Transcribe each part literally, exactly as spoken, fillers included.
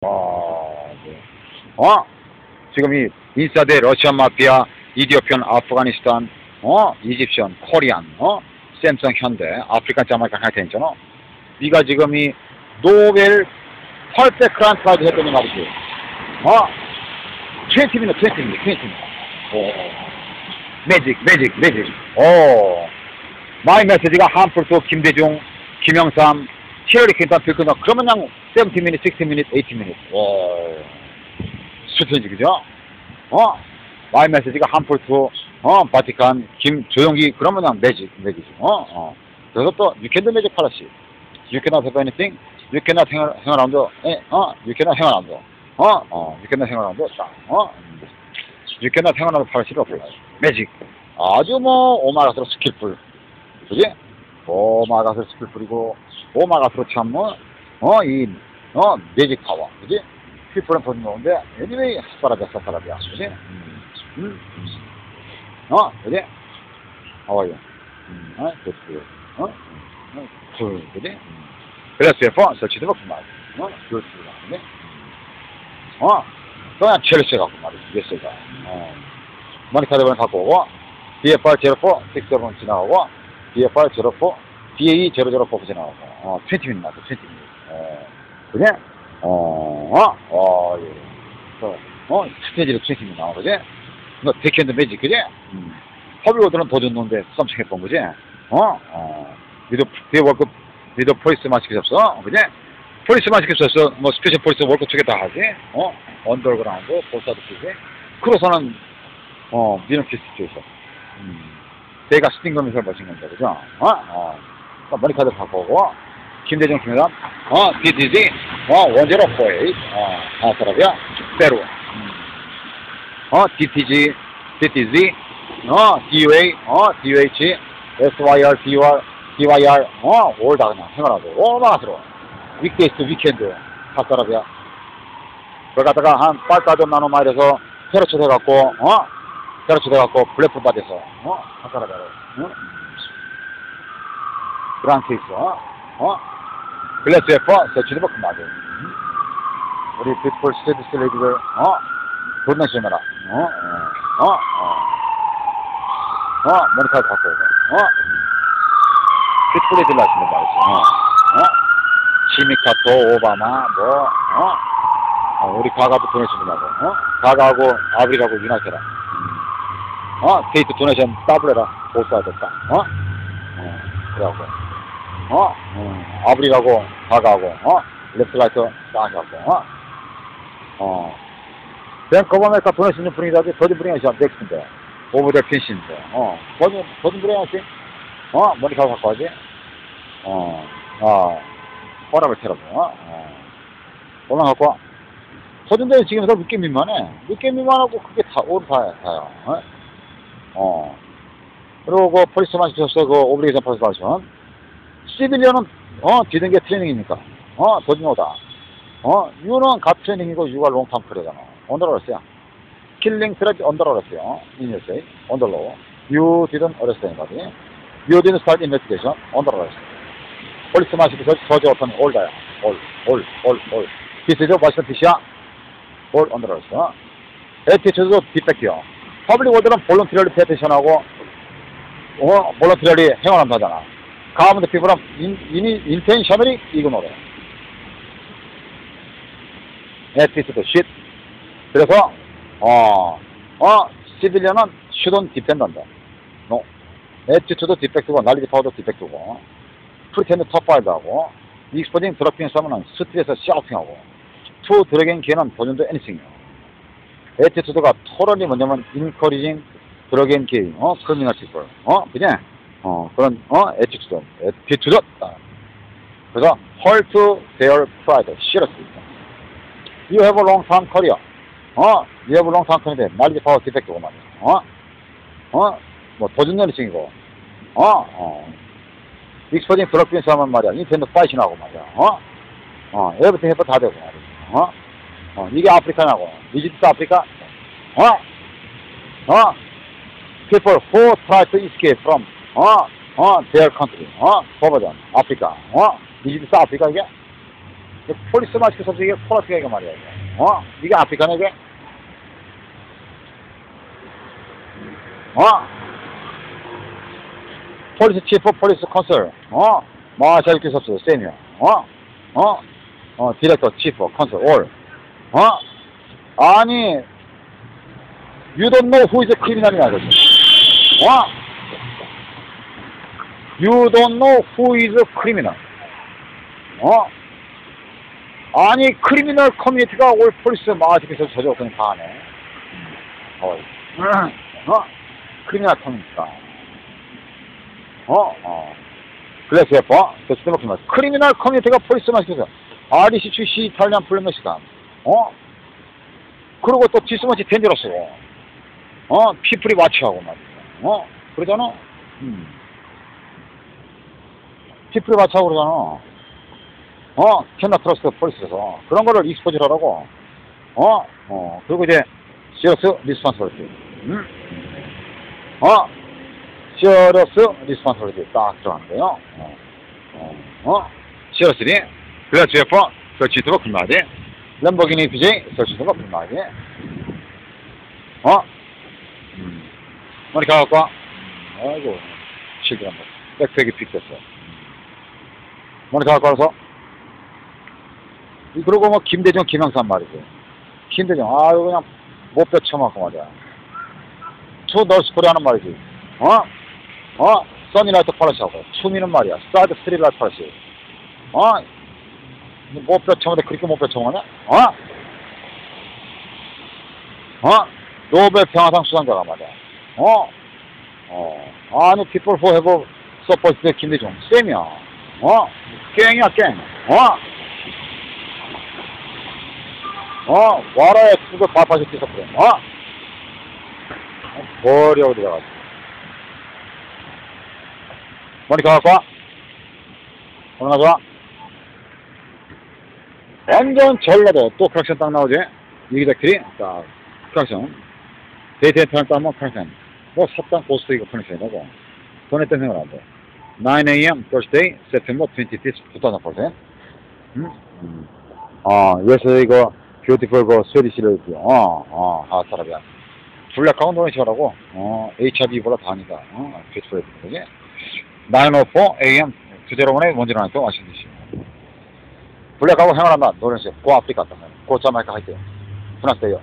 어, 네. 어? 지금 이 인사대 러시아 마피아, 이디오피안, 아프가니스탄, 어? 이집션, 코리안, 어? 샘성, 현대, 아프리칸 자마이카 하이텐잖아. 네가 지금 이 노벨 퍼펙트한 프라이드 했더니 말이지. 어? 이십 미니트, 이십 미니트, 이십 미니트. 오. 매직, 매직, 매직. 오. 마이 메시지가 harmful to 김대중, 김영삼, 힐러리 클린턴, 빌 클린턴. 그러면 그냥 칠십 미니트, 육십 미니트, 팔십 미니트. 오. 스트레인지, 그죠? 어? 마이 메시지가 harmful to, 어, 바티칸, 김, 조용기. 그러면 그냥 매직, 매직. 어? 어. 그래서 또, you can do magic policy. You cannot have anything. You cannot hang around. 에, 어? You cannot hang around. 어? 어. You cannot hang around. 딱. 어? You cannot hang around policy를 apply. 매직. 아주 뭐, 오마가스로 스킬풀. 그지? 오마가스로 스킬풀이고, 오마가스로 참 뭐, 어, 이, 어, 매직 파워. 그지? 피플은 보는 건데, anyway, 스파라비아, 스파라비아. 그지? 음. 음. 어? 그지? How are you? 음. 어? good, good. 어? 어? good. 그지? 음. 그래서 for 설치도 먹고 말이야. 어? good, good. 그지? 어? 그냥 첼시 갖고 말이야. 예스가. 어. 머니카드번호 갖고 오고, 비에프알 제로사, 육십칠 지나가고, 비에프알 제로사, 비에이 제로제로사 지나가고, 어, 이십 미니트 나왔어, 이십 미니트. 어. 그지? 어, 어, 어, 예. 그, 어, 스테이지로 이십 미니트 나와, 그지? 너, 데이캔드 매직, 그지? 음. 허비오들은 더 줬는데, 썸씽 해본 거지? 어? 어. 니도, 비 월급, 니도 포리스 마스크 잡어, 그지? 포리스 마스크 썼어, 뭐, 스페셜 포리스 월급 두개 다 하지? 어? 언더그라운드, 볼사도 끼지? 그래서는, 어, 니는 키스 쪽에서. 음. 내가 스팅검에서 멋진 건데, 그죠? 어? 어. 머리카드 바꾸고, 김대중, 김여담, 어, 디티지, 어, 원제로 포에이, 어, 아사라비아, 페루. 음. 어, 디티지, 디티지, 어, 디유에이, 어, 디유에이치, 에스와이알, 디유알, 디와이알, 어, 올 다 그냥 생활하고, 오마가스로. 위크데이스, 위켄드, 아사라비아. 그걸 갖다가 한 팔사점 나노마일에서 테러치 돼갖고, 어, 테러치 돼갖고, 블랙풀 받아서, 어, 아사라비아로, 어? 그런 케이스, 어, 어, 글래스에 퍼, 서치도 먹고 말이야. 우리 뷰티풀 스테디스 레이디들, 어, 돈나 심해라, 어, 어, 어, 어, 머리카락 갖고 오고, 어, 뷰티풀 레이디를 하시는 말이지, 어, 어, 시미카토, 오바마, 뭐, 어, 어, 우리 가가도 도네이션이라고, 어, 가가하고 아브리라고 유나이트라, 어, 케이트 도네이션 더블해라, 보스하겠다, 어, 어, 그래갖고, 어, 음, 아브리라고 가가하고, 어, 랩슬라이트 딱 해갖고, 어, 어, 뱅크 오브 아메리카 도네이션 브링이라지, 더진 브링이지, 넥스인데, 오브 더 핀신인데, 어, 더진, 더진 브링이지, 어, 머리카락 갖고 하지, 어, 어, 허락을 테라고, 어, 어, 올라갖고 와. 서준대는 지금 더 늦게 민만해. 늦게 민만하고 그게 다, 오르 다야, 다야, 어, 어, 그리고 그 폴리스 마시켰어, 그 오브리게이션 폴리스 마시션. 시빌리언은, 어, 뒤든 게 트레이닝이니까. 어, 더진오다. 어, 유는 갓 트레이닝이고, 유가 롱탐 크래잖아. 언더러랬어요. 킬링 스트레치 언더러랬어요. 인유세이. 언더로. You didn't arrest anybody. You didn't start investigation. 언더러랬어. 폴리스 마시켜서 저지 어떤 올다야. 올, 올, 올, 올. 디스죠? 마시는 디시야? 올, 언더러랬어. 에티튜드도 디펙트요. 퍼블릭 월드는 볼런티리얼리 페티션하고, 어, 볼런티리얼리 행원한다 하잖아. 가문의 피부는 인텐셔널이 이그노래. 에티스도 쉿. 그래서 어, 어, 시빌리언은 슈던 디펜던다. 노. 에티스도 디펙트고 날리지 파워도 디펙트고 프리텐드 톱파이브하고 익스포징 드럭킹 싸면은 스트레스 샤우팅하고 투 드래깅 기회는 도전도 애니싱이요. 에티스도가 토럴이 뭐냐면 인커리징 드래깅 기회, 어, 크리미널 피플, 어, 그냥 어, 그런, 어, 에티튜드, 에티튜드. 그래서, hurt their pride, seriously. You have a long time career. 어, you have a long time career. knowledge power defect고 말이야. 어, 어, 뭐, 도전연이층이고, 어, 어. 익스퍼징 드럭빈스 하면 말이야. 인텐드 파이신하고 말이야. 어, 어, 에브리팅 해버 다 되고 말이야. 어, 어, 이게 아프리카냐고. 이집트 아프리카? 어, 어, people who try to escape from 어, 어, their country, 어, 버버전, 아프리카, 어, 이집트 아프리카 이게, 폴리스 마스크 섭서 이게 코라스가 이거 말이야. 이게. 어? 이게 아프리카네, 이게? 어? 폴리스 치프 폴리스 컨설. 어? 마샬 기섭스 세미어. 어? 어? 어, 디렉터 치프 컨설 올. 어? 아니, you don't know who is a criminal이나 이거지. 어? You don't know who is a criminal. 어? 아니, 크리미널 커뮤니티가 올 폴리스 마지에서 저저 그냥 다 하네. 어, 어? 크리미널 커뮤니티가. 어? 어. 그래서 예뻐? 저 진짜 막 크리미널 커뮤니티가 폴리스 마지에서 아리시 출시 이탈리안 플레메시다. 어? 그리고 또 디스머치 덴저러스. 어? 피플이 와치하고 말이야. 어? 그러잖아? 음. 피플이 와치하고 그러잖아. 어? 캐나 트러스트 폴리스에서. 그런 거를 익스포즈를 하라고. 어? 어. 그리고 이제, 시어스 리스폰서리티. 음? 어? 시어스 리스폰서리티. 딱 들어가는 거예요. 어? 어? 어? 시어스리. 글라스 웨퍼. 설치트버 글마디. 램버기니 피제이. 설치트버 글마디. 어? 음. 머리 가갖고. 아이고. 실드란 거. 백팩이 픽됐어. 머리 가갖고 와서. 그러고 뭐 김대중 김영삼 말이지. 김대중 아유 그냥 못뼈 쳐맞고 말이야. 투 널스코리 하는 말이지. 어? 어? 써니라이트 팔러시하고 추미는 말이야. 사이드 스트리라이트 팔러시. 어? 못뼈 쳐맞는데 그렇게 못뼈 쳐맞냐? 어? 어? 노벨 평화상 수상자가 말이야. 어? 어? 아니 people who have supported 김대중 쌤이야. 어? 깽이야 깽. 어? 어? 와라에 그거 밥하시 뛰서 그래. 어? 버려, 들어가지. 머리 가갖고 와. 얼마나 좋아? 완전 전라도 또 크락션 딱 나오지? 이기자끼리 딱, 크락션. 데이트엔트는 딱 뭐, 크락션. 뭐, 삽당 고스트 이거 크락션이라고. 돈에 땐 생각 안 돼. nine a m Thursday, September twenty-fifth, twenty fourteen. 응? 음. 어, 예서 이거, 뷰티풀 그 스웨디시를 어, 어, 아, 사람이야. 블랙하고 노래시라고, 어, 에이치아이브보다 다니까, 어, 뷰티풀 그지? nine oh four a m 투제로원에 먼저 나왔죠, 와싱턴 디씨. 블랙하고 행활한다, 노래시, 고 아프리카 갔다, 고 자마이카 할게요. 스나스테요.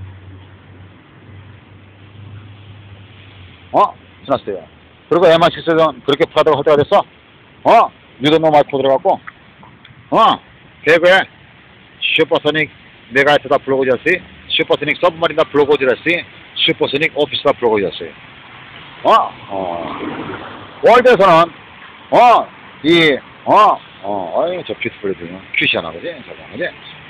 어? 스나스테요. 그리고 엠 아이 식스는 그렇게 프라드가 할 때가 됐어? 어? 뉴던노 마이크 들어갔고, 어? 개그에 슈퍼소닉 메가이트다 블로그졌지, 슈퍼소닉 서브마린다 블로그졌지, 슈퍼소닉 오피스다 블로그졌지. 어? 어. 월드에서는, 어, 이, 어, 어, 어이, 저 뷰티풀이지. 큐시하나 보지? 저거, 그지?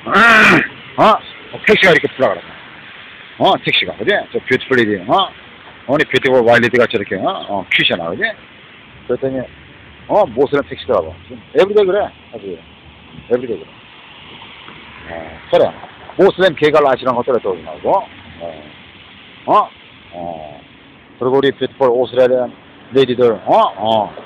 어? 택시가 이렇게 불러가라. 어, 택시가, 그지? 저 뷰티풀이지. 어? 어니 뷰티풀 와일리드가 저렇게, 어? 어, 큐시하나, 그지? 그랬더니, 어, 모슬렘 택시더라고. 에브리데이 그래. 아주, 에브리데이 그래. 어, 그래. 모슬렘 개갈 아시는 것들에 또 나오고, 어, 어, 어, 그리고 우리 뷰티풀 오스트레일리안 레이디들, 어, 어,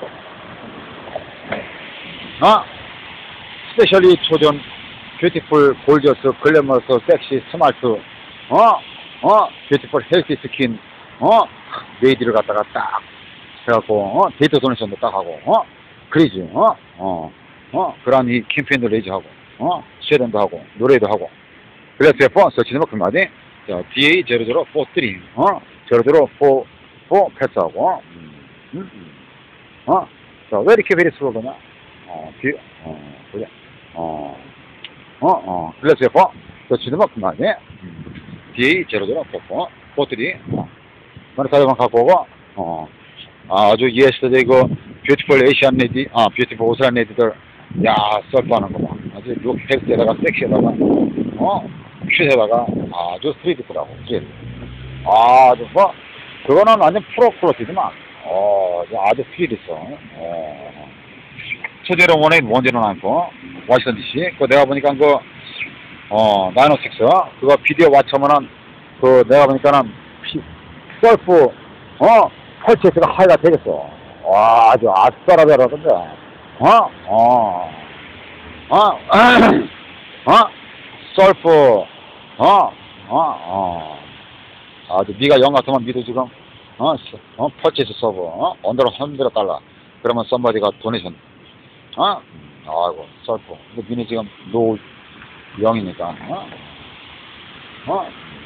어, 스페셜리 초전, 뷰티풀, 골저스, 글래머스, 섹시, 스마트, 어, 어, 뷰티풀, 헬시 스킨, 어, 레이디를 갖다가 딱 해갖고, 어, 데이터 도네이션도 딱 하고, 어, 그리지, 어, 어, 어, 그런 이 캠페인도 레이즈하고, 어, 쉐던도 하고, 노래도 하고. 그래서 번 서치는 그 말이, 자, 디 에이 제로제로 포쓰리, 어, 제로제로 포, 포 패스하고, 음, 음, 음. 어, 자, 왜 이렇게 베리 스로거나? 어, 디, 어, 그래, 어, 어, 어, 그래서 번 서치는 그 말이, 디 에이 제로제로 포, 포쓰리, 어, 말을 사용만 갖고 오고, 어, 아주 예스터데이 그 뷰티풀 에이시안 레디, 아, 뷰티풀 오스트레일리안 레디들, 야, 서프하는 거 봐. 아주 룩 헬스에다가 섹시에다가, 어, 슛에다가 아주 스트리트라고, 그치? 아주 뭐, 그거는 완전 프로 클래스지만, 어, 아주 스트리트 있어. 어, 초제로 원에 원제로 나고, 워싱턴 디씨. 그 내가 보니까 그, 어, 나인 오 식스, 그거 비디오 와처면은, 그 내가 보니까는, 피, 셀프, 어, 펄체스가 하이가 되겠어. 와, 아주 아싸라베라던데. 어? 어. 어? 솔프, 어? 어? 어. 아주 네가 영 같으면 미도 지금, 어? 어? 퍼치스 서브, 어? 언더로 hundred 달러. 그러면 somebody가 도네이션, 어? 음, 아이고, 솔프. 근데 니네 지금 노 영이니까, 어? 어?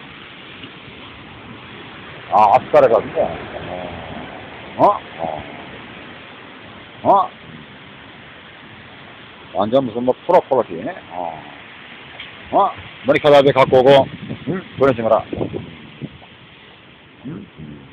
아, 앞가래가 근데, 어? 어? 어? 완전 무슨 뭐 프로 퀄리티, 어? 어? 머리카락에 갖고 오고, 응? 보내주마라. 응?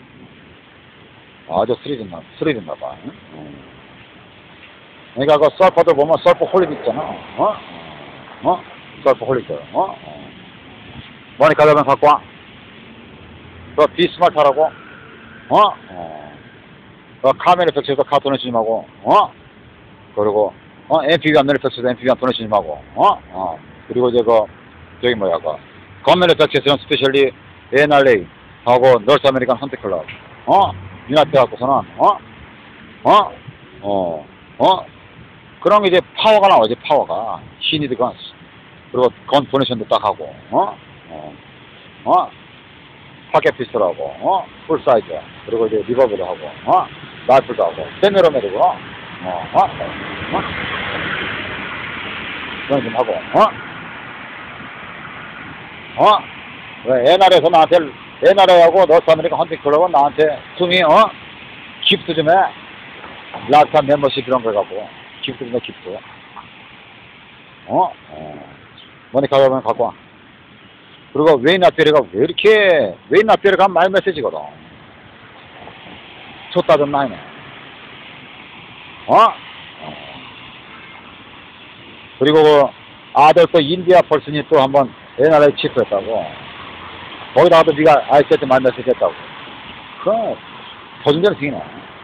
아주 스리든다, 스리든다봐. 응? 응. 그러니까 그 서퍼들 보면 서퍼 홀릭 있잖아. 어? 어? 서퍼 홀릭들, 어? 어. 머리카락에 갖고 와. 그 비스마트하라고, 어? 어. 그 카메라 팩스에서 카 보내주지 마고, 어? 그리고, 어? 엠피비 안 내려fes에서 엠피비 안 보내주지 마고, 어? 어. 그리고 이제 그, 저기 뭐야, 그, 건면의 팩스에서는 스페셜리 엔알에이 하고 너스 아메리칸 헌트클럽, 어? 유나이트 갖고서는, 어? 어? 어? 어? 그럼 이제 파워가 나오지, 파워가. 시니드 건스. 그리고 건 보내션도 딱 하고, 어? 어? 어? 파켓 피스톨하고, 어? 풀 사이즈. 그리고 이제 리버브도 하고, 어? 라이플도 하고, 세미로메드고, 어? 어? 어? 그런 좀 하고, 어? 어? 왜, 옛날에서 나한테, 옛날에 하고, 너스 아메리칸 헌팅클럽은 나한테, 숨이, 어? 기프트 좀 해. 락타 멤버십 이런 거 갖고, 기프트 좀 해, 기프트. 어? 어. 머니 가져가면 갖고 와. 그리고 웨인 나페리가 왜 이렇게, 웨인 나페리가 한 마이 메시지거든. 쳤다 좀 나이네. 어? 어. 그리고 그 아들 또 인디아 펄슨이 또 한번 엔알에이 치프했다고. 거기다가도 네가 아이세트 마이 메시지 했다고. 그럼, 거짓대로 튀기네.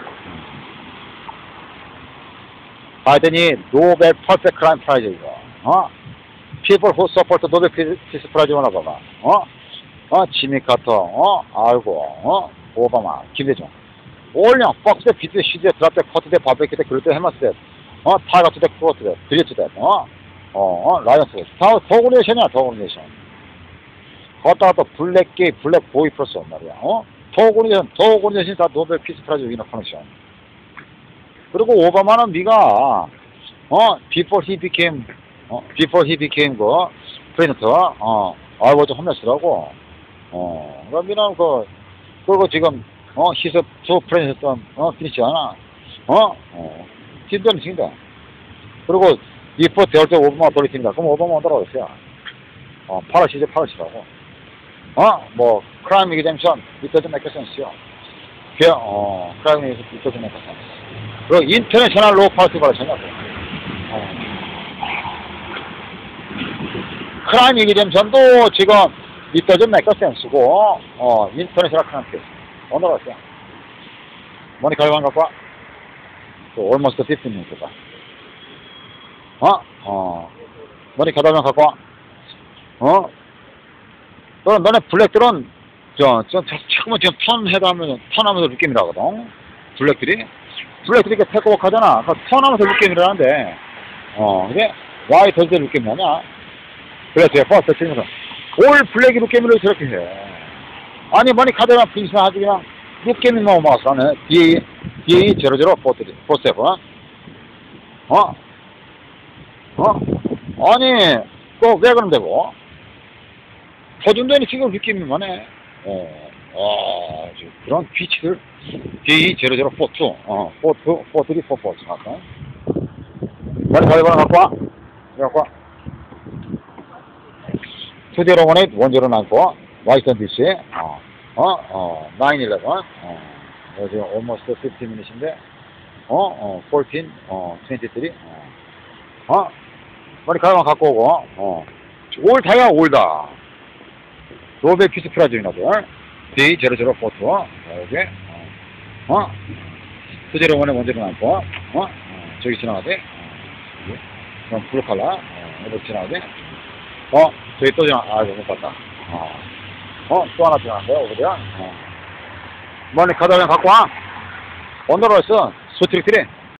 하여튼이 노벨 퍼펙트 크라임 프라이즈 이거. 어? People who support 노벨 피스 프라이즈 오나 봐봐. 어? 어? 지미 카터. 어? 아이고. 어? 오바마. 김대중. 올량 박스에 비트에 시드에 드랍대 커트대 바베큐대 그럴때 해마스대. 어? 타이거트대 크로트대. 드리트대. 어? 어? 어? 라이언스대. 다 더오그네이션이야 더오그네이션. 거기다가 또 블랙게이 블랙 보이 플러스 말이야. 어? 더오그네이션 더오그네이션 다 노벨 피스 프라이즈 위너 커넥션. 그리고 오바마는 네가 어 before he became 어 before he became 그 president 어 I was homeless라고 어 그러면은 그 그거 지금 어 he's a two president 어 finish 하나 어어 진짜는 진짜. 그리고 before there was 오바마 politic입니다. 그럼 오바마 온다고 했어요. 어 파라시죠 파라시라고 어뭐 crime exemption it doesn't make sense요. 어 crime it doesn't make sense. 그 인터내셔널 로 파티가 생각해. 어. 크라임 이기점선도 지금 이때 좀 맥커센 쓰고 어 인터내셔널 크라임 오늘 왔어요. 머니 가져간 갖고 와. 또 almost fifteen minutes가. 어? 어. 머니 가져간 갖고 와. 어? 그럼 너네 블랙들은 저, 저, 처음에 지금 턴해하면 턴하면서 느낌이라거든. 블랙들이. 블랙들이 이렇게 테크워크 하잖아. 그 턴하면서 느낌이라는데, 어, 근데, 와이 던져 느낌이 나냐? 블랙들이 퍼스트 치면서, 올 블랙이 느낌으로 저렇게 해. 아니, 뭐니, 카드랑 핑스나 아주 그냥, 느낌이만 오마서 하네. 디에이, 디에이 제로제로 포트리, 포세븐. 어? 어? 아니, 그거 왜 그럼 되고? 터준다니 지금 느낌이만 해. 어. 아, 그런 비치들 디에이 제로제로 포투 어, 포투, 포트리, 포포츠 갖고 빨리 가져가나 갖고 와 갖고 와 투제로원에 원제로 남고 와이스턴 디씨 어, 어, 어, 나인 일레븐 어, 지금 almost fifteen minutes인데 어, 어, fourteen, 어, twenty-three 어, 어, 빨리 가져가 갖고 오고 어, 올다야 올다 노벨 피스 프라이즈이나들 디에이 제로제로 포투 여기 어? 투제로원에 원제로 남고 어? 어? 저기 지나가지 어? 그럼 블루칼라 어? 여기 지나가지 어? 저기 또 지나 아 이거 못 봤다 어? 어? 또 하나 지나간대요 어디야 어? 뭐니 가다가 갖고 와 언더로스 스트릭트리